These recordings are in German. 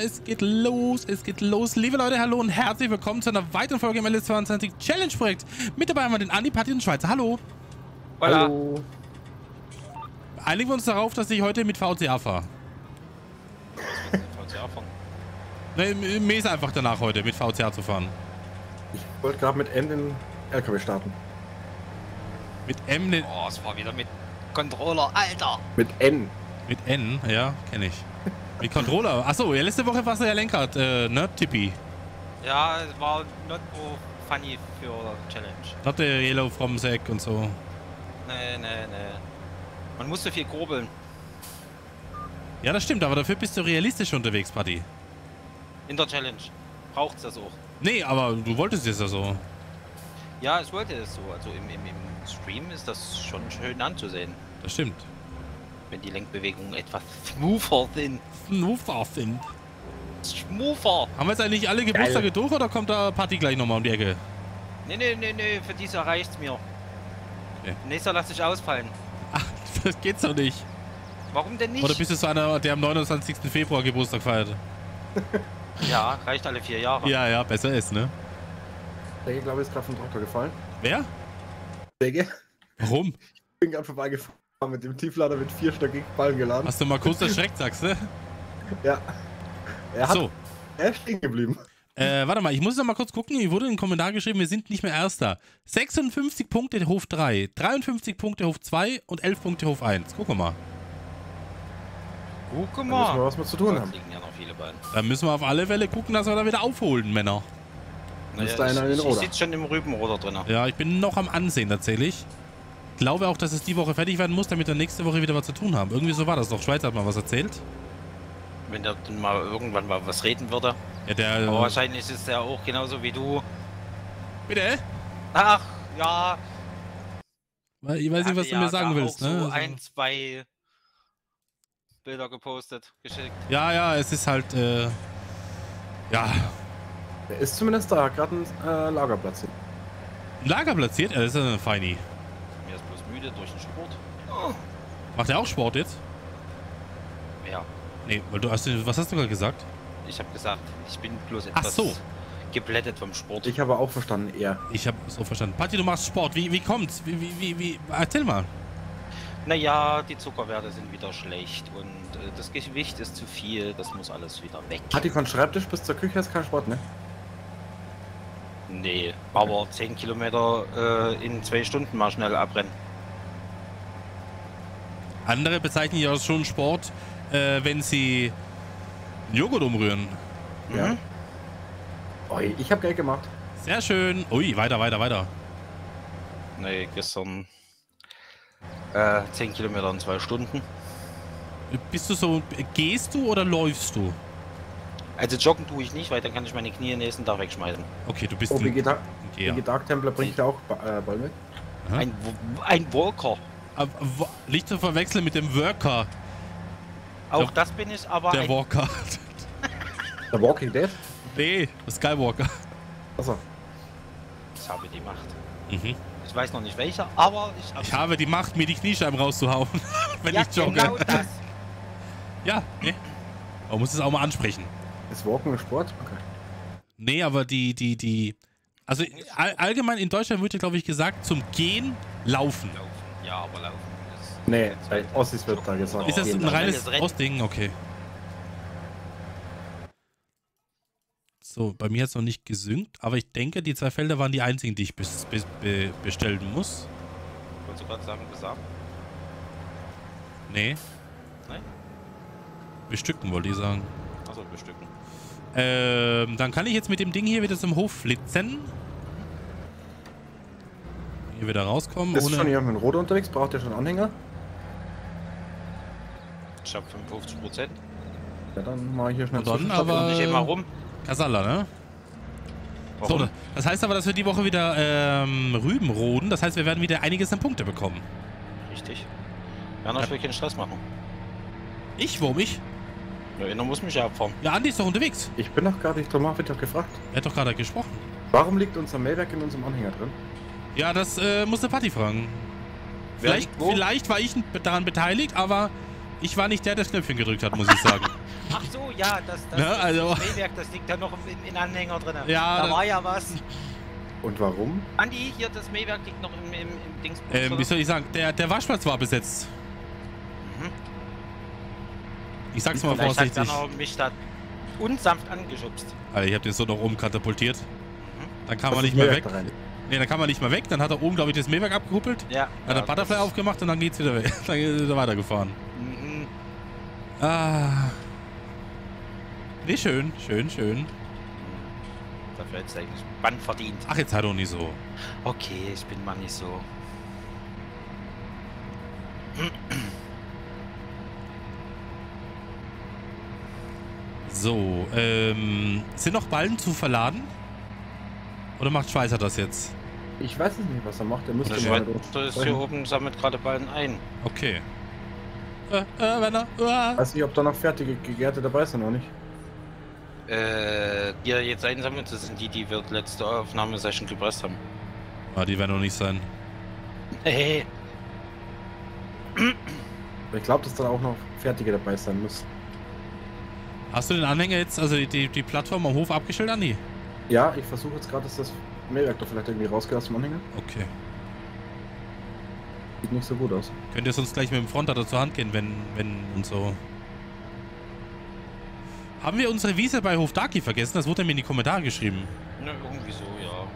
es geht los, Liebe Leute, hallo und herzlich willkommen zu einer weiteren Folge im LS22 Challenge Projekt. Mit dabei haben wir den Andi, Patti und Schweizer. Hallo. Hallo. Einigen wir uns darauf, dass ich heute mit VCA fahre. VCA fahren? Ne, mir ist einfach danach heute mit VCA zu fahren. Ich wollte gerade mit N den LKW starten. Mit M, ne, Oh, es war wieder mit Controller, Alter. Mit N. mit N, ja, kenne ich. Mit Controller. Achso, ja, letzte Woche war es ja Lenkrad, ne, Tippi. Ja, es war not so funny für Challenge. Not the yellow from Sack und so. Nee. Man musste viel kurbeln. Ja, das stimmt, aber dafür bist du realistisch unterwegs, Patti. In der Challenge. Braucht's das auch. Nee, aber du wolltest es ja so. Ja, ich wollte es so. Also im Stream ist das schon schön anzusehen. Das stimmt. Wenn die Lenkbewegungen etwas smoother sind. Smoother. Haben wir jetzt eigentlich alle Geburtstage durch oder kommt da Patti gleich nochmal um die Ecke? Nee, für dieses Jahr reicht's mir. Okay. Nächstes Jahr lasse ich ausfallen. Ach, das geht's doch nicht. Warum denn nicht? Oder bist du so einer, der am 29. Februar Geburtstag feiert? Ja, reicht alle 4 Jahre. Ja, besser ist, ne? Der glaube ich ist gerade vom Traktor gefallen. Wer? Säge. Warum? Ich bin gerade vorbeigefahren mit dem Tieflader mit 4 stöckigen Ballen geladen. Hast du mal kurz erschreckt, sagst du? Ja. So. Er ist stehen geblieben. Warte mal, ich muss noch mal kurz gucken. Hier wurde in den Kommentar geschrieben, wir sind nicht mehr Erster. 56 Punkte Hof 3, 53 Punkte Hof 2 und 11 Punkte Hof 1. Guck mal. Guck Da müssen wir mal. was mit zu tun Da haben. liegen ja noch viele Beine. Da müssen wir auf alle Fälle gucken, dass wir da wieder aufholen, Männer. Ist da einer in den ich Roder? sitze schon im Rübenroder drin. Ja, ich bin noch am Ansehen tatsächlich. Glaube auch, dass es die Woche fertig werden muss, damit wir nächste Woche wieder was zu tun haben. Irgendwie so war das doch. Schweizer hat mal was erzählt. Wenn der dann mal irgendwann mal was reden würde. Ja, der... Aber wahrscheinlich ist es ja auch genauso wie du. Bitte? Ach, ja. Ich weiß nicht, was du mir sagen willst, auch ne? so 1, 2 Bilder gepostet, geschickt. Ja, es ist halt, ja, Der ist zumindest da, gerade ein Lagerplatz. ein Lager platziert. Das ist ein Feini. Mir ist bloß müde durch den Sport. Macht er auch Sport jetzt? Ja, Nee, weil du hast, was hast du gerade gesagt? ich habe gesagt, ich bin bloß Ach etwas so. geblättet vom Sport. Ich habe auch verstanden, er. Ich habe so verstanden. Patti, du machst Sport. Wie kommt's? Wie? Erzähl mal. Naja, die Zuckerwerte sind wieder schlecht und das Gewicht ist zu viel, das muss alles wieder weg. Hat die von Schreibtisch bis zur Küche ist kein Sport, ne? Nee, aber 10 Kilometer in 2 Stunden mal schnell abrennen. Andere bezeichnen ja schon Sport, wenn sie einen Joghurt umrühren. Ja. Oi, ich habe Geld gemacht. Sehr schön. Ui, weiter. Nee, gestern 10 Kilometer in 2 Stunden. Bist du so, gehst du oder läufst du? Also joggen tue ich nicht, weil dann kann ich meine Knie nächsten Tag wegschmeißen. Okay, du bist Oh, ein Geher. BG Dark Templar bringt ja auch Ball mit. Aha. Ein Walker. Nicht zu verwechseln mit dem Worker. Auch das bin ich, aber Der ein Walker. Der Walking Dead? Nee, Skywalker. Achso. Ich habe die Macht. Mhm. Ich weiß noch nicht welcher, aber Ich habe die Macht, mir die Kniescheiben rauszuhauen, wenn ja, ich jogge. genau das. Ja, nee. Man muss es auch mal ansprechen. Ist Walken ein Sport? Okay. Nee, aber also allgemein in Deutschland wird ja, glaube ich, gesagt, zum Gehen laufen. Laufen. Ja, aber laufen ist... Nee, bei Ossis wird da gesagt. Ist das ein Gehen reines schnelles Rennen. Ostding? Okay. So, bei mir hat es noch nicht gesynkt, aber ich denke, die 2 Felder waren die einzigen, die ich bestellen muss. Wolltest du gerade sagen, gesagt? Nee. Nein? Bestücken, wollte ich sagen. Achso, bestücken. Dann kann ich jetzt mit dem Ding hier wieder zum Hof flitzen. Hier wieder rauskommen. Ist ohne schon jemand mit Rot unterwegs? Braucht ihr schon Anhänger? Ich habe 55%. Ja, dann mache ich hier schnell Und dann Zwischenstopp. aber- Und nicht immer rum. Kasala, ne? Warum? So, das heißt aber, dass wir die Woche wieder Rüben roden. Das heißt, wir werden wieder einiges an Punkte bekommen. Richtig. Werner, ich will keinen Stress machen. Ich? Warum ich? Ja, einer muss mich ja abfahren. Ja, Andi ist doch unterwegs. Ich bin noch gar nicht, Thomas wird doch gefragt. Er hat doch gerade gesprochen. Warum liegt unser Mailwerk in unserem Anhänger drin? Ja, das muss der Patti fragen. Wer Vielleicht, liegt wo? vielleicht war ich daran beteiligt, aber ich war nicht der, der das Knöpfchen gedrückt hat, muss ich sagen. Ach so, ja, das Mähwerk, das liegt ja noch in Anhänger drin. Ja, da war ja was. Und warum? Andi, hier, das Mähwerk liegt noch im Dings. Wie soll ich sagen, der Waschplatz war besetzt. Mhm. Ich sag's mal Vielleicht vorsichtig. hat Werner mich da unsanft angeschubst. Alter, ich hab den so nach oben katapultiert. Dann kam Was er ist nicht mehr Mähwerk weg. da rein? Ne, dann kam er nicht mehr weg. Dann hat er oben, glaube ich, das Mähwerk abgekuppelt. Ja. Hat er Butterfly aufgemacht und dann geht's wieder weg. Dann ist er weitergefahren. Mhm. Ah. Nee, schön. Dafür hätte es eigentlich Band verdient. Ach, jetzt halt doch nicht so. Okay, ich bin mal nicht so. So, sind noch Ballen zu verladen? Oder macht Schweißer das jetzt? Ich weiß es nicht, was er macht. Er müsste Der mal Schweizer ist hier oben, sammelt gerade Ballen ein. Okay. Werner. Weiß nicht, ob da noch fertige Gegärte dabei sind oder nicht. Die er jetzt einsammelt, das sind die wir letzte Aufnahmesession gepresst haben. Ah, die werden noch nicht sein. Hey. Ich glaube, dass da auch noch fertige dabei sein müssen. Hast du den Anhänger jetzt, also die Plattform am Hof abgestellt, Andi? Ja, ich versuche jetzt gerade, dass das Mähwerk da vielleicht irgendwie rausgeht aus dem Anhänger. Okay. Sieht nicht so gut aus. Könnt ihr sonst gleich mit dem Frontlader zur Hand gehen, wenn und so. Haben wir unsere Wiese bei Hof Darky vergessen? Das wurde mir in die Kommentare geschrieben. Ne, irgendwie so, ja.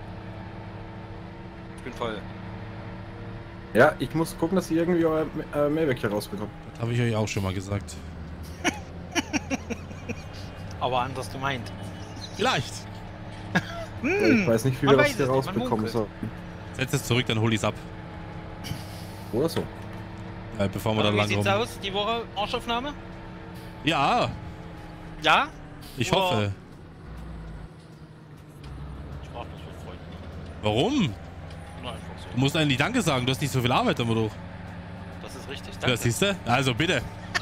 Ich bin voll. Ja, ich muss gucken, dass ich irgendwie euer Mähwerk hier rausbekomme. Das habe ich euch auch schon mal gesagt. Aber anders gemeint. Vielleicht. Ich weiß nicht, wie man wir das weiß hier es nicht, man rausbekommen munkelt. sollen. Setz es zurück, dann hol ich's ab. Oder so. Bevor wir da Wie lang sieht's rum. aus, die Woche Arschaufnahme? Ja, Ja? ich Oder- hoffe. Ich frag das mit Freunden. Warum? Nur einfach Du so. musst eigentlich Danke sagen, du hast nicht so viel Arbeit damit doch. Das ist richtig, Ja, danke. siehst du? Also bitte.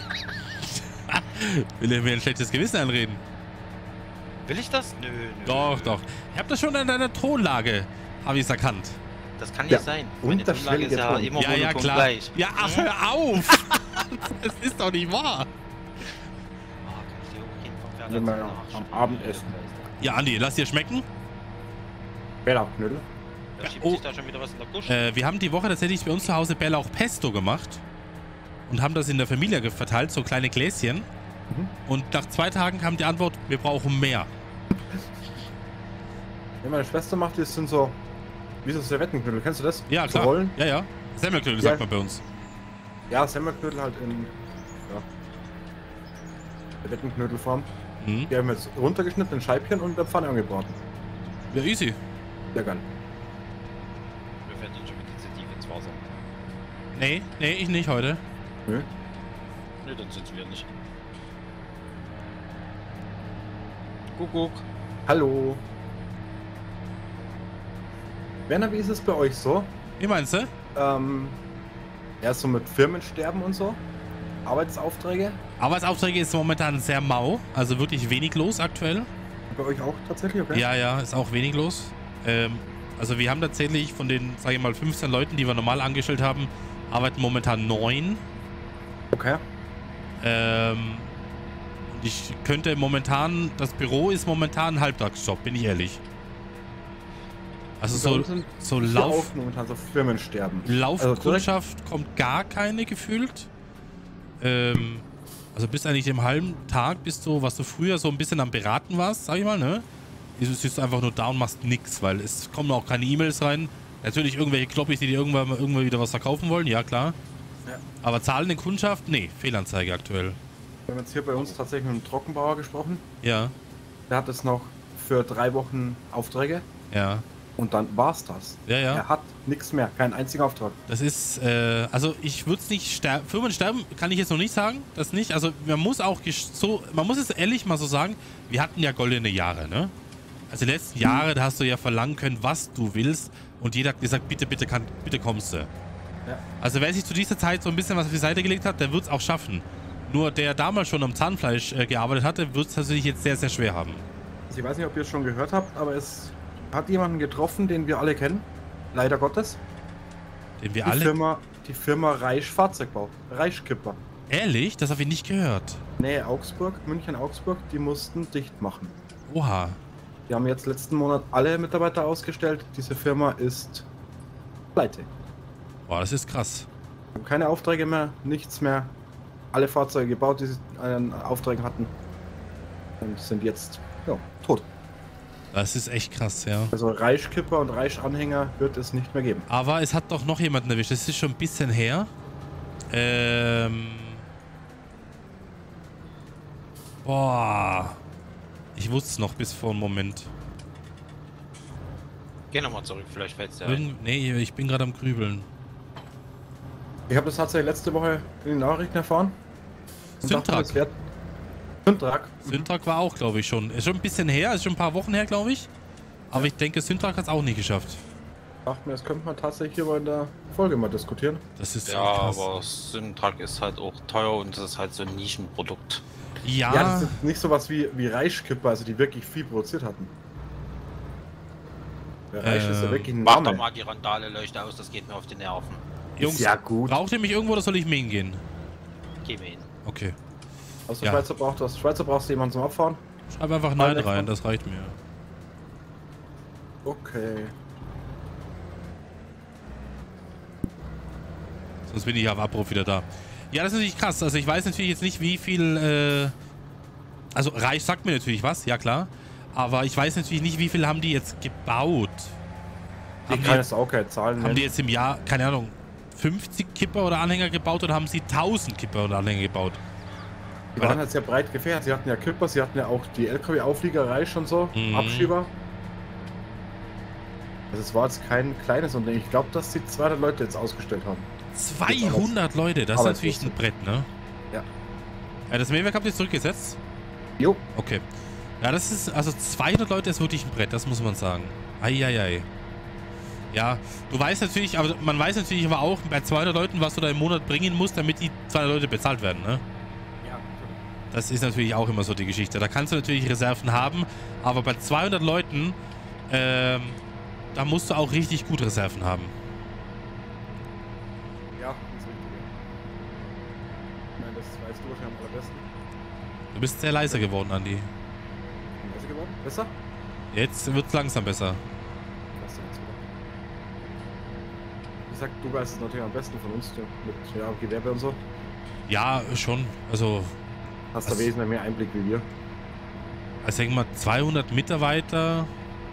Will er mir ein schlechtes Gewissen einreden? Will ich das? Nö. Doch. Ich habe das schon in deiner Tonlage, habe ich es erkannt. Das kann Ja, nicht sein. Meine Tonlage ist unterschwellige ja Ton. immer Ja, monoton klar. gleich. Ja, ach, hör auf! Das ist doch nicht wahr. Ah, kann ich dir hochgehen vom Pferd Wenn wir nach- am Abendessen. Ja, Andi, lass dir schmecken. Bärlauchknödel. Da schiebt Oh. sich da schon wieder was in der Gusch. Wir haben die Woche tatsächlich bei uns zu Hause Bärlauch Pesto gemacht. Und haben das in der Familie verteilt, so kleine Gläschen. Mhm. Und nach 2 Tagen kam die Antwort, wir brauchen mehr. Ja, meine Schwester macht, das sind so, wie so Servettenknödel. Kennst du das? Ja, So klar. Rollen? Ja. Semmelknödel Ja. sagt man bei uns. Ja, Semmelknödel halt in, ja, Servettenknödelform. Mhm. Die haben wir jetzt runtergeschnitten in Scheibchen und in der Pfanne angebraten. Ja, easy. Sehr geil. Wir fällt uns schon wieder zu tief ins Wasser. Nee, ich nicht heute. Nö. Nö, dann sind wir nicht. Kuckuck. Hallo. Werner, wie ist es bei euch so? Wie meinst du? Ja, so mit Firmensterben und so? Arbeitsaufträge? Arbeitsaufträge ist momentan sehr mau. Also wirklich wenig los aktuell. Bei euch auch tatsächlich, okay? Ja, ist auch wenig los. Also wir haben tatsächlich von den, sage ich mal, 15 Leuten, die wir normal angestellt haben, arbeiten momentan 9. Okay. Und ich könnte momentan, das Büro ist momentan ein Halbtagsjob, bin ich ehrlich. Also so Auch momentan so Firmensterben. Laufkundschaft kommt gar keine gefühlt. Also bist eigentlich im halben Tag, was du früher so ein bisschen am Beraten warst, sag ich mal, ne? Du sitzt einfach nur da und machst nix, weil es kommen auch keine E-Mails rein. Natürlich irgendwelche Kloppis, die dir irgendwann wieder was verkaufen wollen, ja klar. Ja. Aber zahlende Kundschaft, nee, Fehlanzeige aktuell. Wir haben jetzt hier bei uns tatsächlich mit einem Trockenbauer gesprochen. Ja, Der hat jetzt noch für 3 Wochen Aufträge ja. und dann war's das. Ja. Er hat nichts mehr, keinen einzigen Auftrag. Das ist, also ich würde es nicht sterben. Firmen sterben kann ich jetzt noch nicht sagen, das nicht. Also man muss auch man muss es ehrlich mal so sagen, wir hatten ja goldene Jahre, ne? Also die letzten Jahre, da hast du ja verlangen können, was du willst und jeder hat gesagt, bitte kommst du. Ja. Also wer sich zu dieser Zeit so ein bisschen was auf die Seite gelegt hat, der wird es auch schaffen. Nur der damals schon am Zahnfleisch gearbeitet hatte, wird es natürlich jetzt sehr, sehr schwer haben. Also ich weiß nicht, ob ihr es schon gehört habt, aber es hat jemanden getroffen, den wir alle kennen. Leider Gottes. Den wir Die alle... Firma Reisch Fahrzeugbau. Reischkipper. Ehrlich? Das habe ich nicht gehört. Nee, Augsburg, München, Augsburg, die mussten dicht machen. Oha. Die haben jetzt letzten Monat alle Mitarbeiter ausgestellt. Diese Firma ist pleite. Boah, das ist krass. Haben keine Aufträge mehr, nichts mehr. Alle Fahrzeuge gebaut, die sie an Aufträgen hatten. Und sind jetzt, ja, tot. Das ist echt krass, ja. Also Reichkipper und Reichsanhänger wird es nicht mehr geben. Aber es hat doch noch jemanden erwischt. Das ist schon ein bisschen her. Boah. Ich wusste es noch bis vor einem Moment. Geh nochmal zurück, vielleicht fällt's dir ein. Nee, ich bin gerade am Grübeln. Ich habe das tatsächlich letzte Woche in den Nachrichten erfahren. Und dachte, Syntrak. das wär- Syntrak. Syntrak war auch, glaube ich, schon. Ist schon ein bisschen her, ist schon ein paar Wochen her, glaube ich. Aber ich denke, Syntrak hat es auch nicht geschafft. Ich dachte mir, das könnte man tatsächlich hier mal in der Folge mal diskutieren. Das ist Ja, echt krass. aber Syntrak ist halt auch teuer und das ist halt so ein Nischenprodukt. Ja, Ja, das ist nicht sowas wie Reichkipper, also die wirklich viel produziert hatten. Der Reich ist ja wirklich ein Mach doch Name. mal die Randale-Leuchte aus, das geht mir auf die Nerven. Jungs, ja gut. braucht ihr mich irgendwo oder soll ich mähen gehen? Geh mir hin. Okay. Aus der Ja. Schweizer braucht das. Schweizer brauchst du jemanden zum Abfahren? Schreib einfach Nein Nein, rein, das reicht mir. Okay. Sonst bin ich auf Abruf wieder da. Ja, das ist natürlich krass. Also ich weiß natürlich jetzt nicht, wie viel... Also Reich sagt mir natürlich was, ja klar. Aber ich weiß natürlich nicht, wie viel haben die jetzt gebaut. Ich kann jetzt auch keine Zahlen Haben nennen. die jetzt im Jahr, keine Ahnung, 50 Kipper oder Anhänger gebaut oder haben sie 1000 Kipper oder Anhänger gebaut? Die waren halt sehr breit gefächert. Sie hatten ja Kipper, sie hatten ja auch die LKW-Auflieger Reich und so. Mhm. Abschieber. Also es war jetzt kein kleines Unternehmen. Ich glaube, dass die 200 Leute jetzt ausgestellt haben. 200 Leute, das ist natürlich ein Brett, ne? Ja. Ja, das Mähwerk habt ihr zurückgesetzt? Jo. Okay. Ja, das ist, also 200 Leute ist wirklich ein Brett, das muss man sagen. Eieiei. Ja, du weißt natürlich, aber man weiß natürlich aber auch bei 200 Leuten, was du da im Monat bringen musst, damit die 200 Leute bezahlt werden, ne? Ja. Das ist natürlich auch immer so die Geschichte. Da kannst du natürlich Reserven haben, aber bei 200 Leuten, da musst du auch richtig gut Reserven haben. Ja, das ist richtig. Ich meine, das weißt du wahrscheinlich am allerbesten. Du bist sehr leise geworden, Andi. Leise geworden? Besser? Jetzt wird es langsam besser. Was denn jetzt wieder? Ich sag, du weißt es natürlich am besten von uns, du, mit ja, Gewerbe und so. Ja, schon. Also, Hast da Was? wesentlich mehr Einblick wie wir. ich denke mal, 200 Mitarbeiter.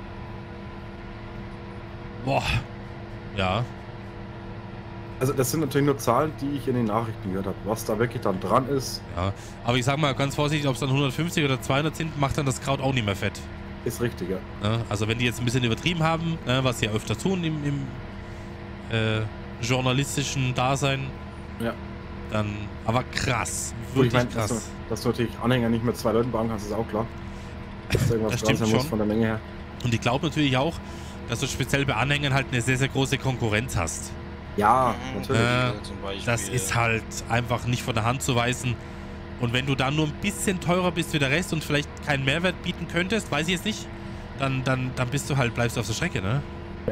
Boah. Ja. Also das sind natürlich nur Zahlen, die ich in den Nachrichten gehört habe. Was da wirklich dann dran ist, Ja, aber ich sag mal ganz vorsichtig, ob es dann 150 oder 200 sind, macht dann das Kraut auch nicht mehr fett. ist richtig, ja. Ne? Also wenn die jetzt ein bisschen übertrieben haben, ne, was sie ja öfter tun im journalistischen Dasein, Ja. dann, aber krass, Gut, ich wirklich meine, krass. dass du natürlich Anhänger nicht mit 2 Leuten bauen kannst, ist auch klar. Dass irgendwas Das dran stimmt sein muss schon. von der Menge her. Und ich glaube natürlich auch, dass du speziell bei Anhängern halt eine sehr, sehr große Konkurrenz hast. Ja, Mhm. natürlich. Zum Beispiel. Das ist halt einfach nicht von der Hand zu weisen. Und wenn du dann nur ein bisschen teurer bist wie der Rest und vielleicht keinen Mehrwert bieten könntest, weiß ich jetzt nicht, dann bist du halt, bleibst du auf der Strecke, ne?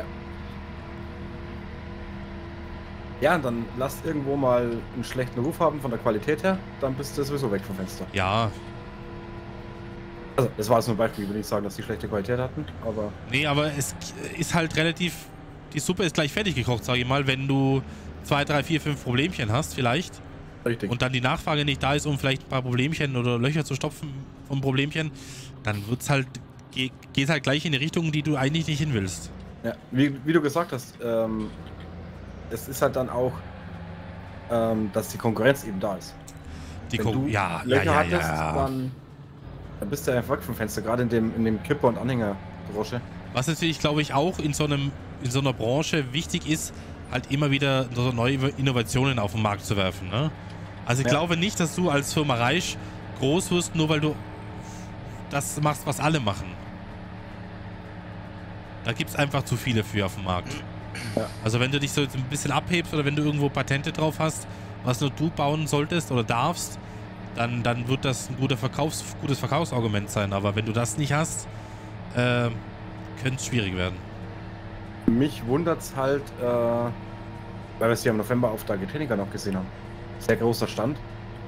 Ja, und dann lass irgendwo mal einen schlechten Ruf haben von der Qualität her, dann bist du sowieso weg vom Fenster. Ja, Also, das war jetzt nur ein Beispiel, ich will nicht sagen, dass die schlechte Qualität hatten, aber nee, aber es ist halt relativ, die Suppe ist gleich fertig gekocht, sage ich mal, wenn du 2, 3, 4, 5 Problemchen hast vielleicht richtig. und dann die Nachfrage nicht da ist, um vielleicht ein paar Problemchen oder Löcher zu stopfen von Problemchen, dann wird's halt, geht halt gleich in die Richtung, die du eigentlich nicht hin willst. Ja, wie du gesagt hast, es ist halt dann auch, dass die Konkurrenz eben da ist. Die Wenn du ja, Löcher hattest, dann bist du einfach weg vom Fenster, gerade in dem Kipper- und Anhängerbranche. Was natürlich, glaube ich, auch in so einer Branche wichtig ist, halt immer wieder so neue Innovationen auf den Markt zu werfen. Ne? Also ich Ja. glaube nicht, dass du als Firma Reich groß wirst, nur weil du das machst, was alle machen. Da gibt es einfach zu viele für auf dem Markt. Ja. Also wenn du dich so jetzt ein bisschen abhebst oder wenn du irgendwo Patente drauf hast, was nur du bauen solltest oder darfst, dann wird das ein gutes Verkaufsargument sein. Aber wenn du das nicht hast, könnte es schwierig werden. Mich wundert es halt, weil wir es ja im November auf der Getränker noch gesehen haben. Sehr großer Stand.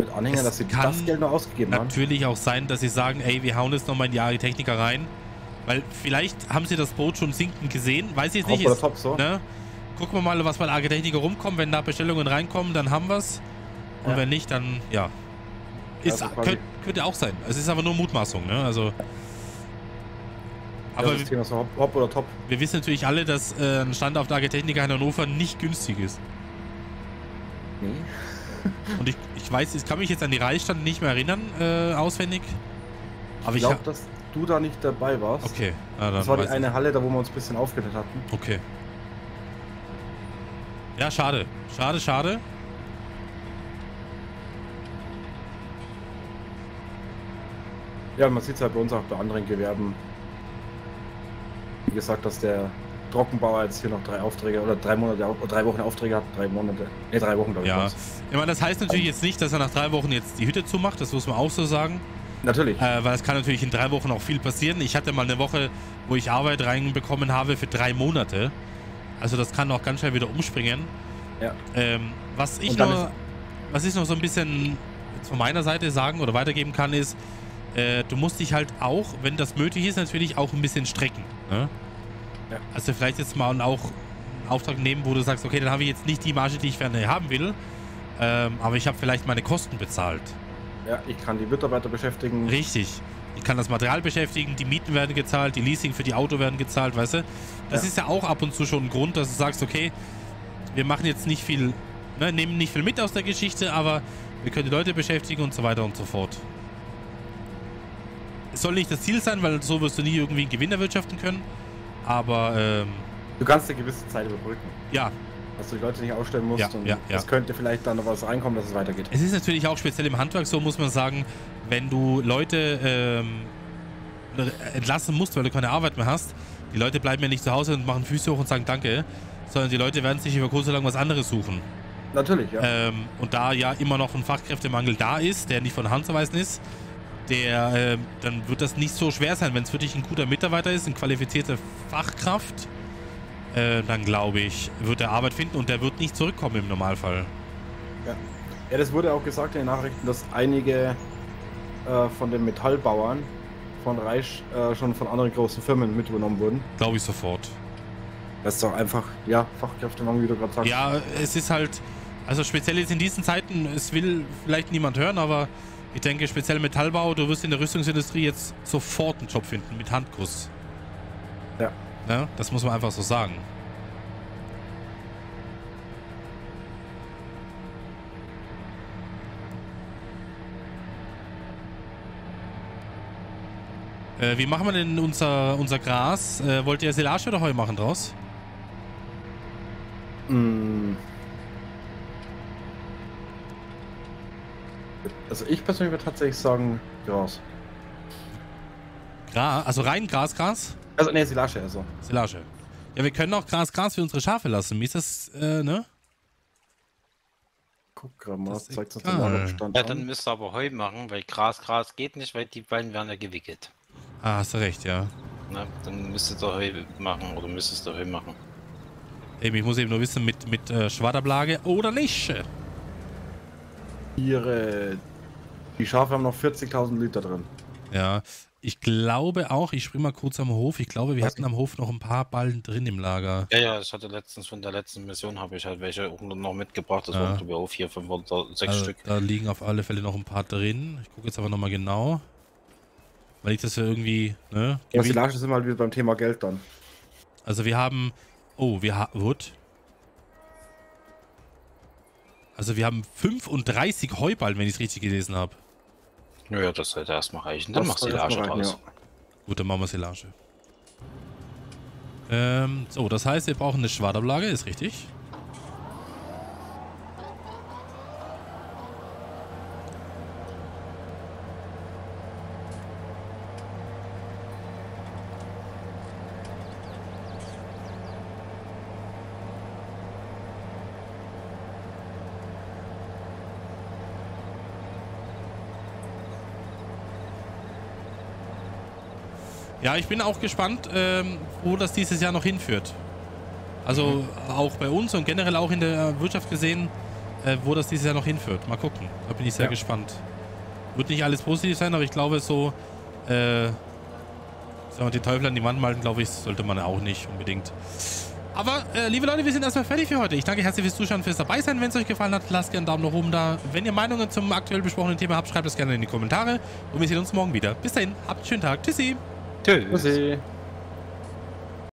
Mit Anhänger, Es dass sie kann das Geld noch ausgegeben haben. natürlich auch sein, dass sie sagen, ey, wir hauen jetzt nochmal in die Agritechnica rein. Weil vielleicht haben sie das Boot schon sinken gesehen. Weiß ich jetzt nicht. Top oder top, so. Ne? Gucken wir mal, was bei der Agritechnica rumkommt. Wenn da Bestellungen reinkommen, dann haben wir es. Und Ja. wenn nicht, dann ja. Ist, Also quasi- könnte auch sein. Es ist aber nur Mutmaßung. Ne? Also, aber Das Thema so Hop oder top. wir wissen natürlich alle, dass ein Stand auf der Agritechnica in Hannover nicht günstig ist. Nee. Und ich weiß, ich kann mich jetzt an die Reisstand nicht mehr erinnern, auswendig. Aber Ich glaube, dass du da nicht dabei warst. okay. Ja, dann Das war die weiß ich. eine Halle, da wo wir uns ein bisschen aufgeteilt hatten. Okay. Ja, schade. Schade, schade. Ja, man sieht es halt bei uns auch bei anderen Gewerben. Wie gesagt, dass der Trockenbauer jetzt hier noch 3 Aufträge oder 3 Monate, oder 3 Wochen Aufträge hat. 3 Monate. Ne, 3 Wochen, glaube ich. Ja. war's. Ich meine, das heißt natürlich jetzt nicht, dass er nach 3 Wochen jetzt die Hütte zumacht. Das muss man auch so sagen. Natürlich. Weil es kann natürlich in 3 Wochen auch viel passieren. Ich hatte mal eine Woche, wo ich Arbeit reinbekommen habe für 3 Monate. Also das kann auch ganz schnell wieder umspringen. Ja. Was ich Und dann noch so ein bisschen von meiner Seite sagen oder weitergeben kann, ist, du musst dich halt auch, wenn das nötig ist, natürlich auch ein bisschen strecken. Ne? Ja. Also vielleicht jetzt mal auch einen Auftrag nehmen, wo du sagst, okay, dann habe ich jetzt nicht die Marge, die ich gerne haben will, aber ich habe vielleicht meine Kosten bezahlt. Ja, ich kann die Mitarbeiter beschäftigen. Richtig. Ich kann das Material beschäftigen, die Mieten werden gezahlt, die Leasing für die Auto werden gezahlt, weißt du? Das Ja. ist ja auch ab und zu schon ein Grund, dass du sagst, okay, wir machen jetzt nicht viel, ne, nehmen nicht viel mit aus der Geschichte, aber wir können die Leute beschäftigen und so weiter und so fort. Es soll nicht das Ziel sein, weil so wirst du nie irgendwie einen Gewinn erwirtschaften können, aber Du kannst eine gewisse Zeit überbrücken. ja, Dass du die Leute nicht ausstellen musst. Ja, und ja, ja. es könnte vielleicht dann noch was reinkommen, dass es weitergeht. es ist natürlich auch speziell im Handwerk so, muss man sagen, wenn du Leute entlassen musst, weil du keine Arbeit mehr hast, die Leute bleiben ja nicht zu Hause und machen Füße hoch und sagen Danke, sondern die Leute werden sich über kurz oder lang was anderes suchen. Natürlich, ja. Und da ja immer noch ein Fachkräftemangel da ist, der nicht von Hand zu weisen ist, dann wird das nicht so schwer sein, wenn es wirklich ein guter Mitarbeiter ist, eine qualifizierte Fachkraft, dann glaube ich, wird er Arbeit finden und der wird nicht zurückkommen im Normalfall. Ja, das wurde auch gesagt in den Nachrichten, dass einige von den Metallbauern von Reisch schon von anderen großen Firmen mit übernommen wurden. Glaube ich sofort. Das ist doch einfach, ja, Fachkräftemangel, wie du gerade sagst. Ja, es ist halt, also speziell jetzt in diesen Zeiten, es will vielleicht niemand hören, aber ich denke speziell Metallbau, du wirst in der Rüstungsindustrie jetzt sofort einen Job finden mit Handkuss. Ja. Ja, das muss man einfach so sagen. Wie machen wir denn unser Gras? Wollt ihr Silage oder Heu machen draus? Also ich persönlich würde tatsächlich sagen, Gras. Also rein Gras? Also ne, Silage, also. Silage. Ja, wir können auch Gras für unsere Schafe lassen. Wie ist das, ne? Guck gerade mal, Das das zeigt uns ist den egal. Lagerbestand Ja, an. dann müsst ihr aber Heu machen, weil Gras geht nicht, weil die beiden werden ja gewickelt. Ah, hast du recht, ja. Ne? Dann müsstet ihr Heu machen oder müsstest du Heu machen. Eben, ich muss eben nur wissen, mit Schwaderblage oder nicht. Die Schafe haben noch 40.000 Liter drin. Ja, ich glaube auch, ich spring mal kurz am Hof, ich glaube, wir Was? hatten am Hof noch ein paar Ballen drin im Lager. Ja, ich hatte letztens von der letzten Mission habe ich halt welche auch noch mitgebracht. Das Ja. waren glaube ich auch 4, 5 oder 6 Also, Stück. da liegen auf alle Fälle noch ein paar drin. Ich gucke jetzt aber nochmal genau. Weil ich das ja irgendwie, ne? Ja, Silage sind wir halt wieder beim Thema Geld dann. Also wir haben, Wood. Also wir haben 35 Heuballen, wenn ich es richtig gelesen habe. Naja, das sollte erstmal reichen. Dann Das machst du soll Silage erstmal reichen, draus. Gut, dann machen wir Silage. So, das heißt, wir brauchen eine Schwaderblage, ist richtig. Ja, ich bin auch gespannt, wo das dieses Jahr noch hinführt. Also auch bei uns und generell auch in der Wirtschaft gesehen, wo das dieses Jahr noch hinführt. Mal gucken. Da bin ich sehr gespannt. Wird nicht alles positiv sein, aber ich glaube so, sagen wir, die Teufel an die Wand malen, glaube ich, sollte man auch nicht unbedingt. Aber, liebe Leute, wir sind erstmal fertig für heute. Ich danke herzlich fürs Zuschauen, fürs dabei sein. Wenn es euch gefallen hat, lasst gerne einen Daumen nach oben da. Wenn ihr Meinungen zum aktuell besprochenen Thema habt, schreibt es gerne in die Kommentare. Und wir sehen uns morgen wieder. Bis dahin, habt einen schönen Tag. Tschüssi. Tschüss. Tschüssi.